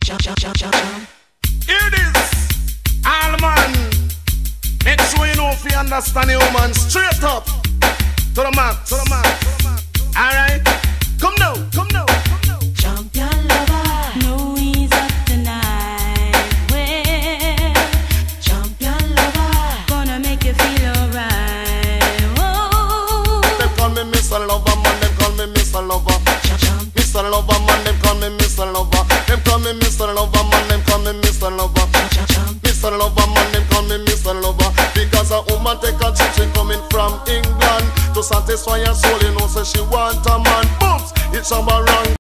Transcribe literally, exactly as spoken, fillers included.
Here it is. All man, make sure you know if you understand the woman. Straight up to the max, to the max, to the max. Alright, come now, come now, come now. Champion lover, no ease up tonight. Well, champion lover, gonna make you feel alright. Oh, they call me Mister Lover, man. They call me Mister Lover. Mister Lover, man. They call me Mister Lover. They call me Mister Lover, man. They call me Mister Lover. Mister Lover, man. They call me Mister Lover. Because a woman take a chick, she coming from England to satisfy her soul. You know, say she want a man. Booms, it's a wrong.